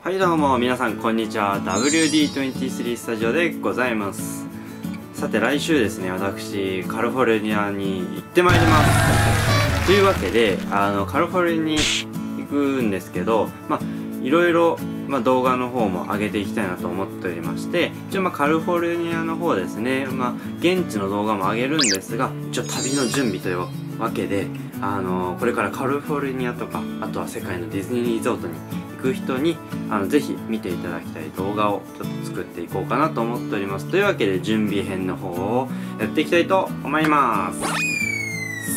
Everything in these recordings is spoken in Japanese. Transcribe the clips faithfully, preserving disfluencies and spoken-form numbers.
はいどうも皆さんこんにちは。 ダブリューディーにじゅうさん スタジオでございます。さて来週ですね、私カリフォルニアに行ってまいりますというわけで、あのカリフォルニアに行くんですけど、まあいろいろ、まあ、動画の方も上げていきたいなと思っておりまして、一応まあカリフォルニアの方ですね、まあ現地の動画も上げるんですが、一応旅の準備というわけで、あのこれからカリフォルニアとか、あとは世界のディズニーリゾートに行く人にあのぜひ見ていただきたい動画をちょっと作っていこうかなと思っております。というわけで準備編の方をやっていきたいと思います。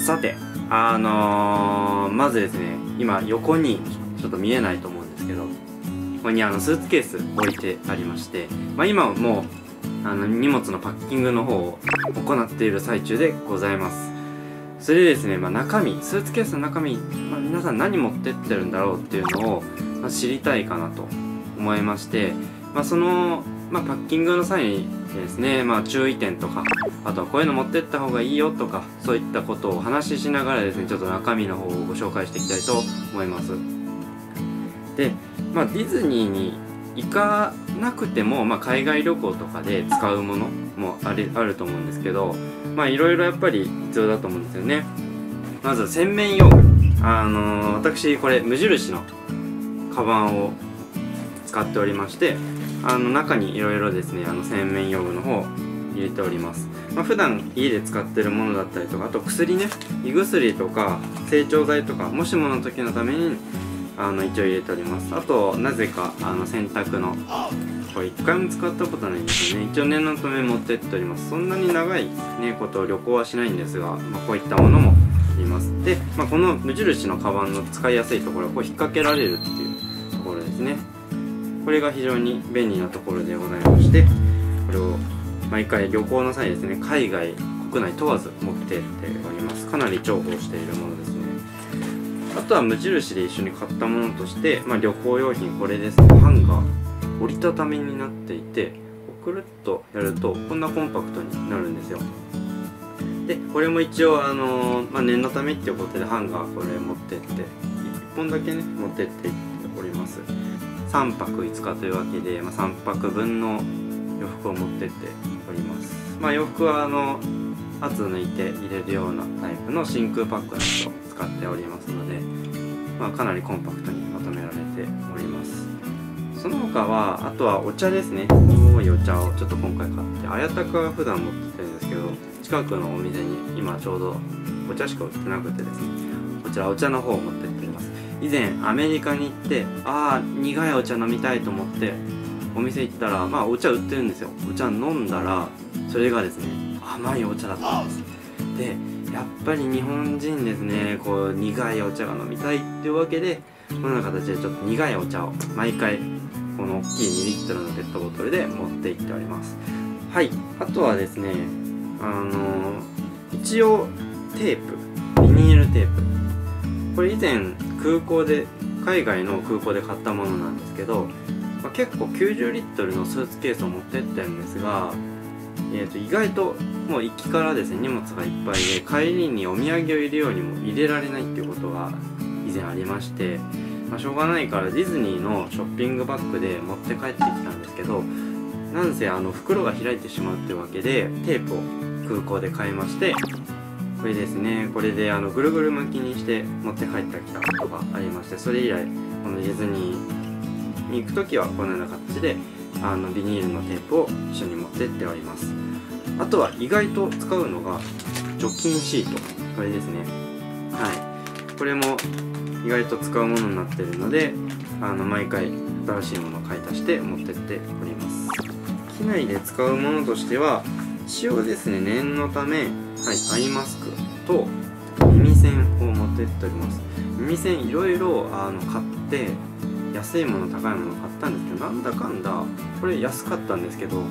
さてあのー、まずですね、今横にちょっと見えないと思うんですけど、ここにあのスーツケース置いてありまして、まあ、今もうあの荷物のパッキングの方を行っている最中でございます。それでですね、まあ、中身スーツケースの中身、まあ、皆さん何持ってってるんだろうっていうのを、まあ、知りたいかなと思いまして、まあ、その、まあ、パッキングの際にですね、まあ、注意点とか、あとはこういうの持ってった方がいいよとか、そういったことをお話ししながらですね、ちょっと中身の方をご紹介していきたいと思います。で、まあ、ディズニーに行かなくても、まあ、海外旅行とかで使うものもある、あると思うんですけど、まあいろいろやっぱり必要だと思うんですよね。まず洗面用具、あのー、私これ無印のカバンを使っておりまして、あの中にいろいろですね、あの洗面用具の方を入れております。まあ、普段家で使ってるものだったりとか、あと薬ね、胃薬とか整腸剤とか、もしもの時のためにあの一応入れております。あとなぜかあの洗濯のこれ一回も使ったことないんですよね。一応念のため持ってっております。そんなに長いねことを旅行はしないんですが、まあ、こういったものもあります。で、まあ、この無印のカバンの使いやすいところはこう引っ掛けられるっていうところですね。これが非常に便利なところでございまして、これを毎回旅行の際ですね、海外国内問わず持ってっております。かなり重宝しているものですね。あとは無印で一緒に買ったものとして、まあ、旅行用品これですね。ハンガー折りたたみになっていて、くるっとやるとこんなコンパクトになるんですよ。でこれも一応あのー、まあ、念のためっていうことでハンガーこれ持ってっていっぽんだけね持ってっております。さんぱくいつかというわけで、まあ、さんぱくぶんの洋服を持ってっております。まあ、洋服はあの圧抜いて入れるようなタイプの真空パックのやつを使っておりますので、まあ、かなりコンパクトにまとめられております。その他はあとはお茶ですね。多いお茶をちょっと今回買って、綾鷹は普段持ってるんですけど、近くのお店に今ちょうどお茶しか売ってなくてですね、こちらお茶の方を持ってっております。以前アメリカに行って、ああ苦いお茶飲みたいと思ってお店行ったら、まあお茶売ってるんですよ。お茶飲んだらそれがですね、甘いお茶だったんです。でやっぱり日本人ですね、こう苦いお茶が飲みたいっていうわけで、このような形でちょっと苦いお茶を毎回この大きいにリットルのペットボトルで持って行っております。はい、あとはですね、あのー、一応テープ、ビニールテープ、これ以前空港で海外の空港で買ったものなんですけど、まあ、結構きゅうじゅうリットルのスーツケースを持ってってるんですが、えー、と意外ともう行きからですね荷物がいっぱいで、帰りにお土産を入れようにも入れられないっていうことが以前ありまして、まあ、しょうがないからディズニーのショッピングバッグで持って帰ってきたんですけど、なんせあの袋が開いてしまうっていうわけでテープを空港で買いまして、これですね、これであのぐるぐる巻きにして持って帰ってきたことがありまして、それ以来このディズニーに行く時はこのような形であのビニールのテープを一緒に持ってっております。あとは意外と使うのが除菌シート、これですね。はい、これも意外と使うものになっているので、あの毎回新しいものを買い足して持ってっております。機内で使うものとしては一応ですね、念のため、はい、アイマスクと耳栓を持ってっております。耳栓いろいろあの買って、安いもの高いもの買ったんですけど、なんだかんだこれ安かったんですけど、はい、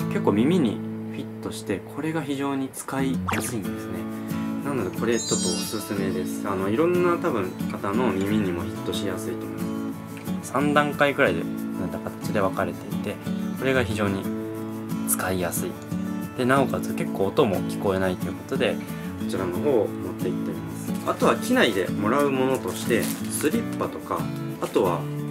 結構耳にフィットして、これが非常に使いやすいんですね。なのでこれちょっとおすすめです。あのいろんな多分方の耳にもヒットしやすいと思います。さんだんかいくらいでなんだ形で分かれていて、これが非常に使いやすいで、なおかつ結構音も聞こえないということで、こちらの方を持っていっております。あとは機内でもらうものとしてスリッパとか、あとは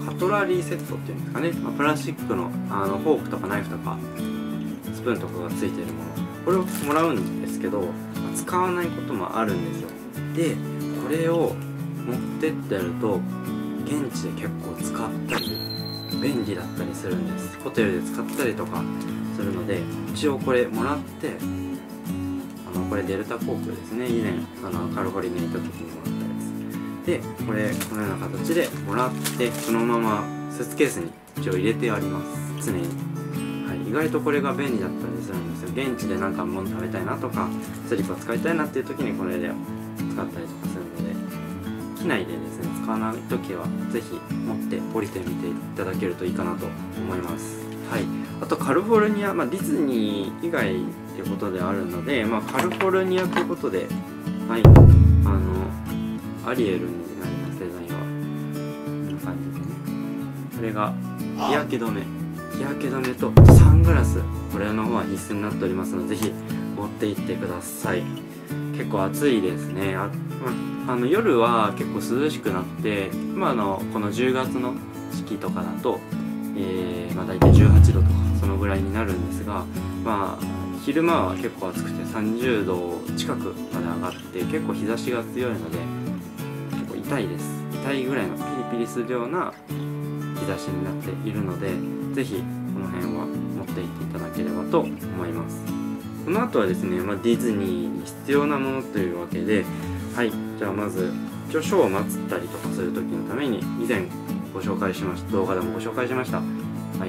カトラリーセットっていうんですかね、まあ、プラスチックのあのフォークとかナイフとかスプーンとかがついているもの、これをもらうんですけど、まあ、使わないこともあるんですよ。でこれを持ってってやると現地で結構使ったり便利だったりするんです。ホテルで使ったりとかするので、一応これもらって、あのこれデルタ航空ですね、以前あのカリフォルニアに行った時にもらったやつで、これこのような形でもらってそのままスーツケースに一応入れてあります、常に。はい、意外とこれが便利だったりするんですよ。現地でなんか物食べたいなとかスリッパ使いたいなっていう時にこれで使ったりとかするので、機内でですね使わない時はぜひ持って降りてみていただけるといいかなと思います。はい、あとカリフォルニア、まあ、ディズニー以外っていうことであるので、まあ、カリフォルニアということで、はい、あのアリエルになります。デザインはこんな感じでね、これが日焼け止め日焼け止めとサングラス、これの方は必須になっておりますので、ぜひ持って行ってください。結構暑いですね。あ、まあ、あの夜は結構涼しくなって、まあ、あのこのじゅうがつの時期とかだと、えーまあ、大体じゅうはちどとかそのぐらいになるんですが、まあ、昼間は結構暑くてさんじゅうど近くまで上がって、結構日差しが強いので結構痛いです。痛いぐらいのピリピリするような日差しになっているので、ぜひこの辺は持っていっていただければと思います。この後はですね、まあ、ディズニーに必要なものというわけで、はい、じゃあまず一応ショーを待ったりとかする時のために以前ご紹介しました動画でもご紹介しました、はい、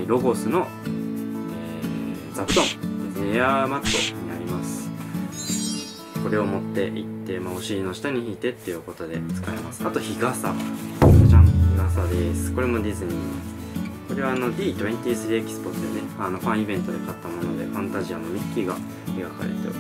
ロゴスの、えー、座布団ですね、エアーマットになります。これを持っていって、まあ、お尻の下に引いてっていうことで使えます。あと日傘、じゃん、日傘です。これもディズニー、これはあの ディーにじゅうさん エキスポっていうね、あのファンイベントで買ったもので、ファンタジアのミッキーが描かれております。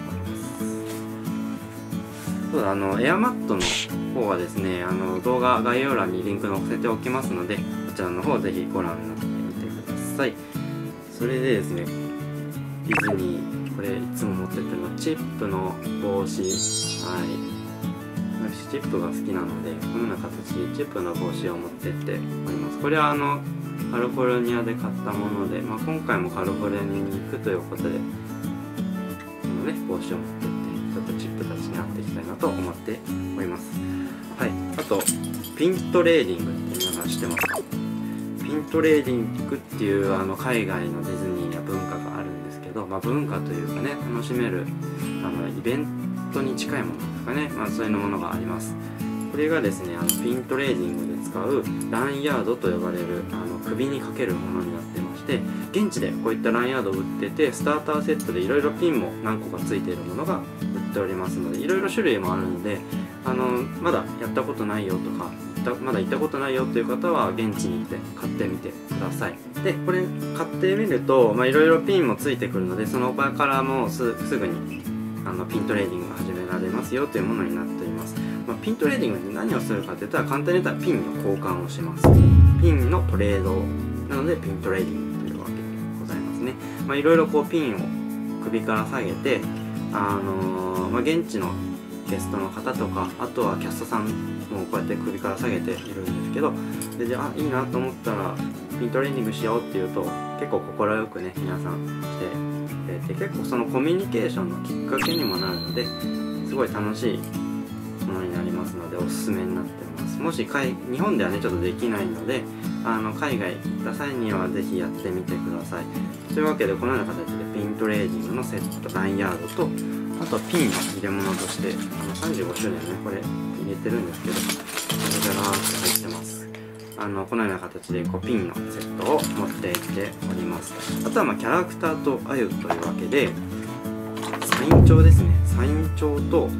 そうだ、あのエアマットの方はですね、あの動画概要欄にリンク載せておきますので、こちらの方ぜひご覧になってみてください。それでですね、ディズニー、これいつも持ってってるのはチップの帽子、はい、私チップが好きなので、このような形でチップの帽子を持ってっております。これはあのカリフォルニアで買ったもので、まあ、今回もカリフォルニアに行くということで、このね、帽子を持ってって、ちょっとチップたちに会っていきたいなと思っております。はい、あと、ピントレーディングって皆さん知ってますか？ピントレーディングっていうあの海外のディズニーや文化があるんですけど、まあ、文化というかね、楽しめるあのイベントに近いものですかね、まあ、そういうものがあります。これがですね、あのピントレーディングで使うランヤードと呼ばれるあの首にかけるものになってまして、現地でこういったランヤードを売ってて、スターターセットでいろいろピンも何個かついているものが売っておりますので、いろいろ種類もあるので、あのまだやったことないよとかまだ行ったことないよという方は現地に行って買ってみてください。でこれ買ってみるといろいろピンもついてくるので、その場からもう す, すぐにあのピントレーディングが始められますよというものになっています。まあ、ピントレーディングで何をするかといったら、簡単に言ったらピンの交換をします。ピンのトレードなのでピントレーディングというわけでございますね。まあ、いろいろこうピンを首から下げて、あのーまあ、現地のゲストの方とか、あとはキャストさんもこうやって首から下げているんですけど、でであいいなと思ったらピントレーディングしようっていうと、結構快くね皆さんしてくれて、結構そのコミュニケーションのきっかけにもなるので、すごい楽しいものになりますので、おすすめになってます。もし海日本ではねちょっとできないので、あの海外行った際にはぜひやってみてください。というわけで、このような形でピントレーディングのセット、ランヤードと、あとはピンの入れ物として、あのさんじゅうごしゅるいねこれ入れてるんですけど、これがーって入ってます。あのこのような形でこうピンのセットを持っていっております。あとはまあキャラクターとあゆというわけで、サイン帳ですね。サイン帳と、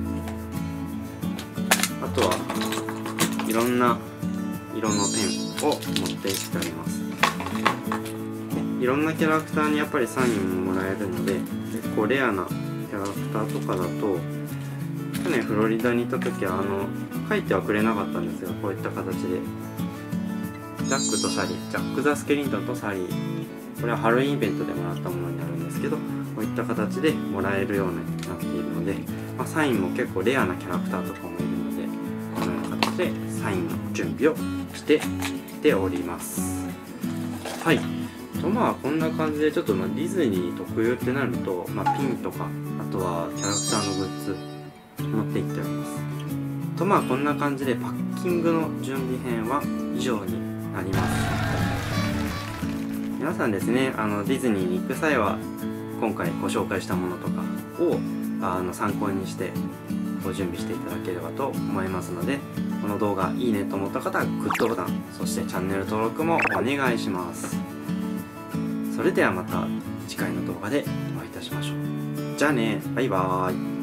あとはいろんな色のペンを持っていっております。いろんなキャラクターにやっぱりサインももらえるので、結構レアなキャラクターとかだと、去年フロリダに行った時はあの書いてはくれなかったんですが、こういった形でジャックとサリー、ジャック・ザ・スケリントンとサリー、これはハロウィンイベントでもらったものになるんですけど、こういった形でもらえるようになっているので、まあ、サインも結構レアなキャラクターとかもいるので、このような形でサインの準備をしてきております。はい。とまあこんな感じでちょっとまあディズニー特有ってなると、まあ、ピンとかあとはキャラクターのグッズ持っていっております。とまあこんな感じでパッキングの準備編は以上になります。皆さんですね、あのディズニーに行く際は今回ご紹介したものとかをあの参考にしてご準備していただければと思いますので、この動画いいねと思った方はグッドボタン、そしてチャンネル登録もお願いします。それではまた次回の動画でお会いいたしましょう。じゃあね、バイバーイ。